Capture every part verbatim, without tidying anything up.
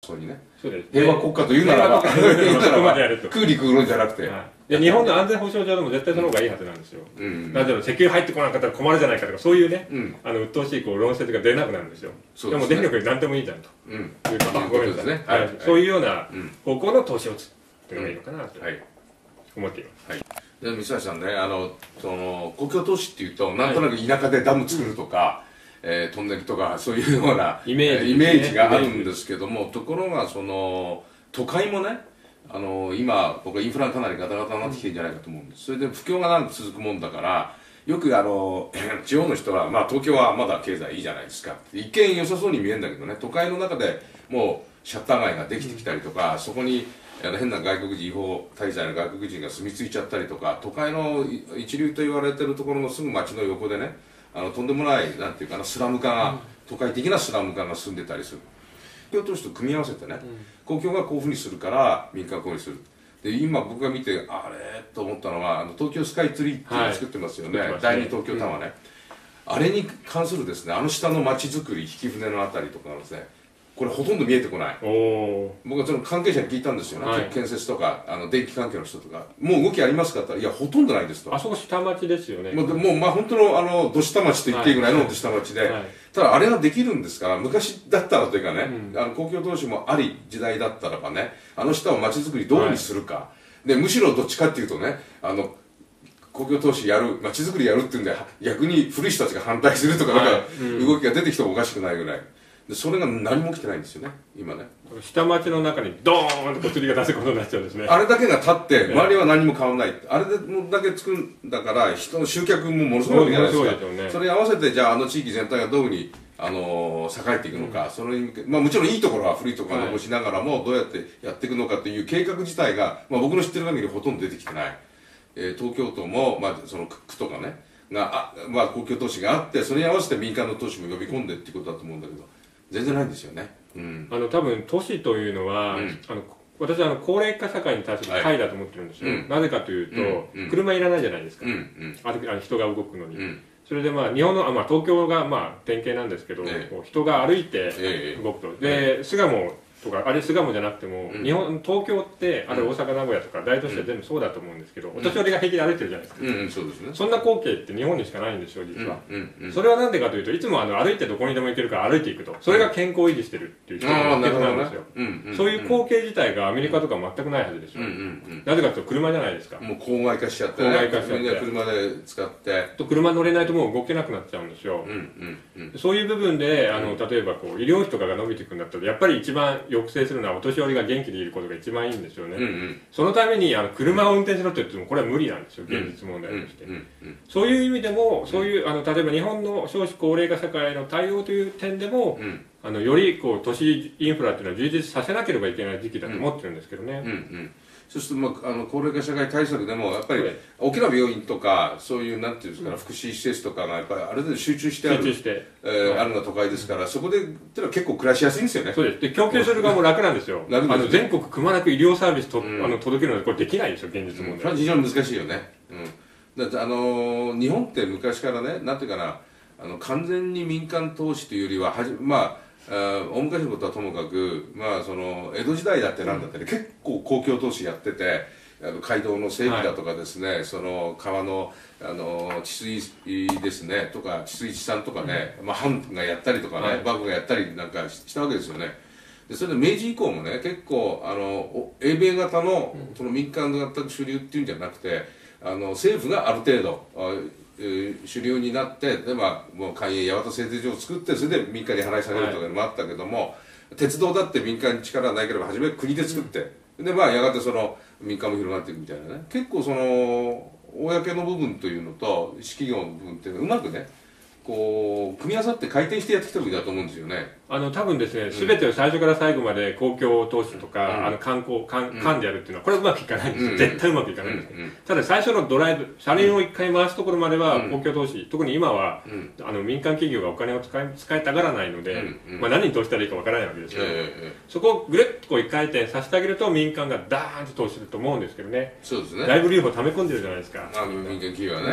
そうにね、 そうです。 平和国家というならば、空陸空論じゃなくて、 で日本の安全保障上でも絶対その方がいいはずなんですよ。なぜなら石油入ってこなかったら困るじゃないかとか、そういうね、あの鬱陶しいこう論説が出なくなるんですよ。でも電力より何でもいいじゃんと。ごめんなさい。そういうような方向の投資をつっていうのがいいのかなと思っています。 で三橋さんね、あのその公共投資っていうとなんとなく田舎でダム作るとか、えー、トンネルとかそういうようなイメージ、イメージがあるんですけども、ところがその都会もね、あの今僕はインフラがかなりガタガタになってきてるんじゃないかと思うんです。それで不況がなんか続くもんだから、よくあの地方の人は、まあ、東京はまだ経済いいじゃないですか、一見良さそうに見えるんだけどね、都会の中でもうシャッター街ができてきたりとか、そこにあの変な外国人違法滞在の外国人が住み着いちゃったりとか、都会の一流と言われてるところのすぐ街の横でね、あのとんでもないなんていうかなスラム化が、うん、都会的なスラム化が進んでたりする。公共投資と組み合わせてね、うん、公共がこういうふうにするから民間がこういうふうにする。で今僕が見てあれと思ったのは、あの東京スカイツリーっていうのを作ってますよね、はい、第二東京タワーね、うん、あれに関するですね、あの下の街づくり、引き船のあたりとかですね、これほとんど見えてこない。僕はその関係者に聞いたんですよね、はい、建設とかあの電気関係の人とか、もう動きありますかって言ったら、いやほとんどないですと。 あそこ下町ですよね。 もう、もうまあ本当のあのど下町と言っていいぐらいのど下町で、はいはい、ただあれができるんですから、昔だったらというかね、うん、あの公共投資もあり時代だったらばね、あの下を街づくりどうにするか、はい、でむしろどっちかっていうとね、あの公共投資やる、街づくりやるっていうんで逆に古い人たちが反対するとか、なんか動きが出てきてもおかしくないぐらい。でそれが何も起きてないんですよね今ね。 下町の中にドーンと釣りが出すことになっちゃうんですね。 あれだけが立って周りは何も変わらない、あれだけ作るんだから人の集客もものすごいじゃないですか。それに合わせてじゃああの地域全体がどういうふうにあの栄えていくのか、うん、それに向け、まあ、もちろんいいところは古いところは残しながらもどうやってやっていくのかという計画自体が、まあ、僕の知ってる限りほとんど出てきてない、えー、東京都も、まあ、その区とかねがあ、まあ、公共投資があってそれに合わせて民間の投資も呼び込んでっていうことだと思うんだけど全然ないんですよね。うん、あの多分都市というのは、うん、あの私はあの高齢化社会に対する解だと思ってるんですよ、はい、なぜかというと、うん、車いらないじゃないですか、うんうん、あの人が動くのに、うん、それでまあ日本の、まあ、東京がまあ典型なんですけど、ええ、こう人が歩いて動くと、ええ、で巣鴨とかあれ巣鴨じゃなくても、うん、日本東京ってあれ大阪名古屋とか大都市は全部そうだと思うんですけど、お年寄りが平気で歩いてるじゃないですか、 うんうん、そうですね、 そんな光景って日本にしかないんですよ実は、うんうんうん、それはなんでかというといつもあの歩いてどこにでも行けるから歩いていくと、それが健康を維持してるっていう人が秘訣なんですよ。そういう光景自体がアメリカとか全くないはずですよ、うんうんうん、なぜかというと車じゃないですか。 もう郊外化しちゃって、ね、 郊外化しちゃってみんな車で使ってと車乗れないともう動けなくなっちゃうんですよ、うんうんうん、そういう部分であの例えばこう医療費とかが伸びていくんだったらやっぱり一番抑制するのはお年寄りが元気でいることが一番いいんですよね、うんうん、そのためにあの車を運転しろって言ってもこれは無理なんですよ現実問題として、うんうんうん、そういう意味でもそういうあの例えば日本の少子高齢化社会の対応という点でも、うん、あのよりこう都市インフラっていうのは充実させなければいけない時期だと思ってるんですけどね、うんうんうん、 そうすると、まあ、あの高齢化社会対策でもやっぱり大きな病院とかそういうなんていうんですか、うん、福祉施設とかがやっぱりある程度集中してある集中して、 えーはい、あるのが都会ですから、そこでっていうのは結構暮らしやすいんですよね。 そうです。で供給する側も楽なんですよ。あの全国くまなく医療サービスと、うん、あの届けるのでこれできないですよ現実問題、うん、 それは非常に難しいよね、うん、だってあのー、日本って昔からねなんていうかなあの完全に民間投資というよりははじまあ大昔のことはともかく、まあ、その江戸時代だってなんだって、ね、うん、結構公共投資やっててあの街道の整備だとかですね、はい、その川の、あの治水ですねとか治水治産とかね、うん、まあ、藩がやったりとかね、はい、幕府がやったりなんかしたわけですよね。でそれで明治以降もね結構あの英米型の、その民間型主流っていうんじゃなくてあの政府がある程度主流になってで、まあ、もう官営八幡製鉄所を作ってそれで民間に払い下げるとかいうのもあったけども、はい、鉄道だって民間に力がなければ初め国で作って、うん、でまあやがてその民間も広がっていくみたいなね、結構その公の部分というのと私企業の部分っていうのはうまくねこう組み合わさって回転してやってきた時だと思うんですよね。 あの多分ですね、全てを最初から最後まで公共投資とか、うん、あの観光観でやるっていうのはこれはうまくいかないんですよ、うん、絶対うまくいかないんです、うん、ただ最初のドライブ車輪を一回回すところまでは公共投資、うん、特に今は、うん、あの民間企業がお金を使い使いたがらないので、うん、まあ、何に投資したらいいかわからないわけですけど、うん、そこをぐるっとこう一回転させてあげると民間がダーンと投資すると思うんですけどね。 そうですね、 だいぶ留保溜め込んでるじゃないですか、 あの民間企業はね、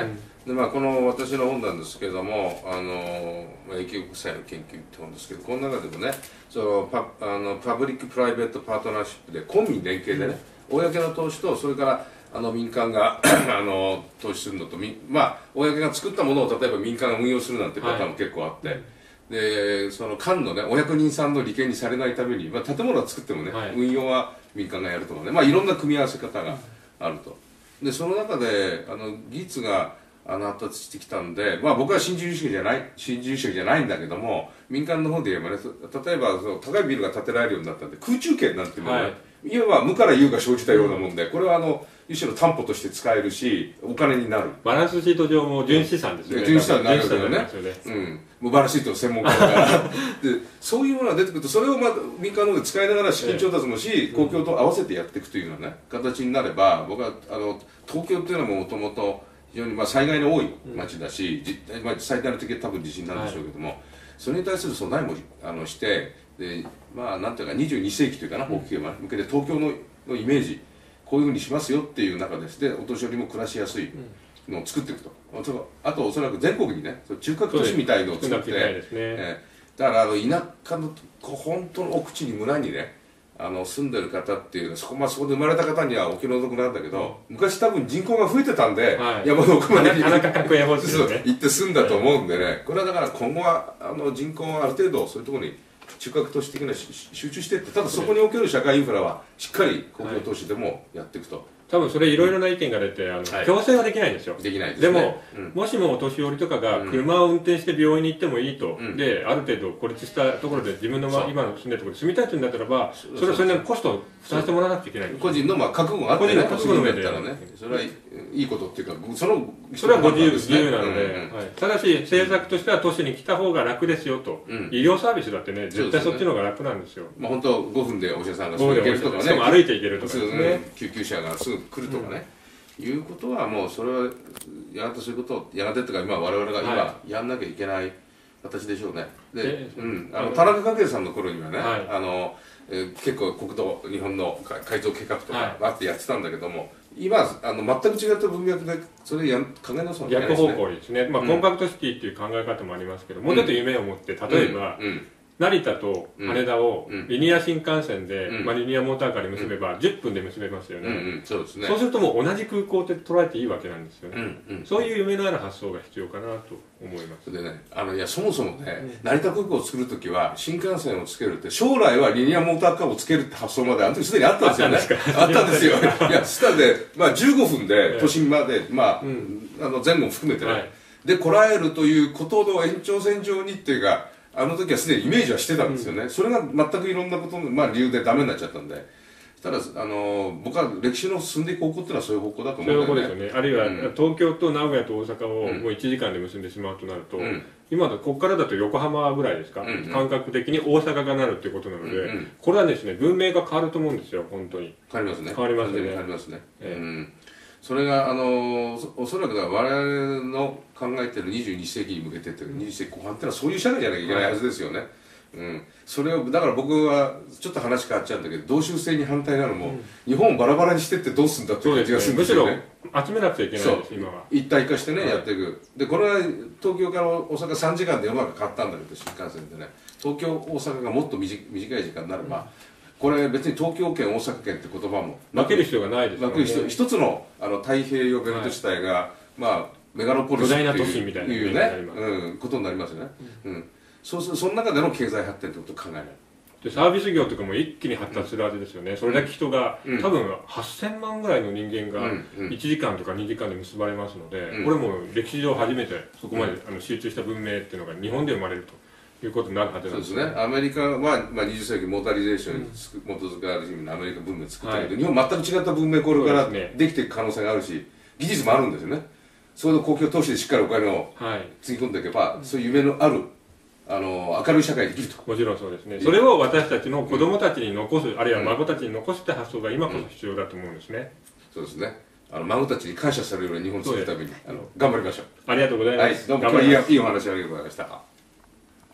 でまあ、この私の本なんですけれども、あの永久国債の研究って本ですけど、この中でもね、その パ, あのパブリック・プライベート・パートナーシップで官民連携でね、うん、公の投資とそれからあの民間があの投資するのと、まあ、公が作ったものを例えば民間が運用するなんてパターンも結構あって、はい、でその官のねお役人さんの利権にされないために、まあ、建物は作ってもね、はい、運用は民間がやるとかね、まあ、いろんな組み合わせ方があると。でその中であの技術があの発達してきたんで、まあ、僕は新自由主義じゃない新自由主義じゃないんだけども、民間の方で言えばね、例えばその高いビルが建てられるようになったんで、空中権なんていうのは、ね、はい、いわば無から有が生じたようなもんで、これはあの一種の担保として使えるし、お金になる。 バランスシート上も純資産ですよね。 純資産になるよね。うん。もうバランスシートの専門家だからで、そういうものが出てくると、それをまあ民間の方で使いながら資金調達もし、公共と合わせてやっていくというようなね、形になれば、僕はあの東京っていうのももともと非常にまあ災害の多い町だし、うん、まあ、最大の敵は多分地震なんでしょうけども、はい、それに対する備えもあのして、でまあなんていうかにじゅうに世紀というかな、大きく向けて東京ののイメージ、こういうふうにしますよっていう中です。でお年寄りも暮らしやすいのを作っていくと、あとおそらく全国にね中核都市みたいのを作って、えー、だからあの田舎の本当の奥地に村にねあの住んでる方っていうのはそこ、まあ、そこで生まれた方にはお気の毒なんだけど、うん、昔多分人口が増えてたんで、はい、山の奥まで行って住んだと思うんでね、これはだから今後はあの人口がある程度そういうところに中核都市的な集中していって、ただそこにおける社会インフラはしっかり公共投資でもやっていくと、はい、 多分それいろいろな意見が出て、あの、はい、強制はできないんですよ。 できないですね。 でも、うん、もしもお年寄りとかが車を運転して病院に行ってもいいと、うん、である程度孤立したところで自分の、ま、今の住んでるところで住みたいというんだったらば、それはそれなりのコストを負担してもらわなきゃいけない。 個人のまあ覚悟があってね、 覚悟の上で、 ね、それはいいことっていうか、そのそれはご自由、自由なので、うんうん、はい、ただし政策としては都市に来た方が楽ですよと、うん、医療サービスだってね絶対そっちの方が楽なんですよ。 まあ本当ごふんでお医者さんがすぐ行けるとかね、 しかも歩いて行けるとかですね、救急車がすぐ来るとかね、うん、いうことはもうそれはやがてそういうことをやがてというか今我々が今やんなきゃいけない形でしょうね。で、うん、あの田中角栄さんの頃にはね、はい、あのえー、結構国土日本の改造計画とかあってやってたんだけども、はい、今あの全く違った文脈でそれや考え直すのがいけないですね。逆方向ですね、まあ、うん、コンパクトシティっていう考え方もありますけど、もうちょっと夢を持って例えば、うんうん、成田と羽田をリニア新幹線で、うん、まあ、リニアモーターカーで結べばじゅっぷんで結べますよね。うんうん、そうですね。そうするともう同じ空港って捉えていいわけなんですよね。うんうん、そういう夢のある発想が必要かなと思います。 でね、あのいやそもそもね、うん、成田空港を作るときは新幹線をつけるって将来はリニアモーターカーをつけるって発想まであの時すでにあったんですよね。あったんですよ。いやスタでまあじゅうごふんで都心までまあ、うん、あの前後も含めてね、はい、でこらえるということの延長線上にっていうか。あの時はすでにイメージはしてたんですよね、うん、それが全くいろんなことの、まあ、理由でダメになっちゃったんで、ただあの僕は歴史の進んでいく方向っていうのはそういう方向だと思うんだよね。 そういう方向ですよね。あるいは、うん、東京と名古屋と大阪をもういちじかんで結んでしまうとなると、うん、今だここからだと横浜ぐらいですか、うんうん、感覚的に大阪がなるっていうことなので、うんうん、これはですね文明が変わると思うんですよ。本当に変わりますね。 変わりますね。 変わりますね、えーうんそれがあのおそらく我々の考えているにじゅうに世紀に向けてというにじゅう世紀後半っていうのはそういう社会じゃなきゃいけないはずですよね、はい、うん、それをだから僕はちょっと話変わっちゃうんだけど同州制に反対なのも、うん、日本をバラバラにしてってどうするんだっていう感じがするんですよね。 むしろ集めなくちゃいけないです今は。 一体化してね、はい、やっていく。でこれは東京から大阪さんじかんで世の中変わったんだけど新幹線でね、東京大阪がもっと短い時間になれば、うん、これ別に東京圏大阪圏って言葉も分ける必要がないですよね。 一つのあの太平洋ベルト地帯が、はい、まあメガロポリスっていう、 巨大な都市みたいないうね、うん、ことになりますよね、うんうん、そうするその中での経済発展ってことを考えないでサービス業とかも一気に発達するはずですよね、うん、それだけ人が、うん、多分はっせんまんぐらいの人間がいちじかんとかにじかんで結ばれますので、うん、これも歴史上初めてそこまで、うん、あの集中した文明っていうのが日本で生まれるということになるはずなんですね。 そうですね。アメリカは、まあ、にじゅっ世紀モータリゼーションに基づくある意味のアメリカ文明を作ったけど、はい、日本全く違った文明これからできていく可能性があるし、技術もあるんですよね。それを公共投資でしっかりお金をつぎ込んでいけば、はい、そういう夢のあるあの明るい社会できると。 もちろんそうですね。それを私たちの子供たちに残す、うん、あるいは孫たちに残すって発想が今こそ必要だと思うんですね、 うん、そうですね。あの孫たちに感謝されるような日本を作るためにあの頑張りましょう。 ありがとうございます。 はい、どうも今日はいいお話ありがとうございました。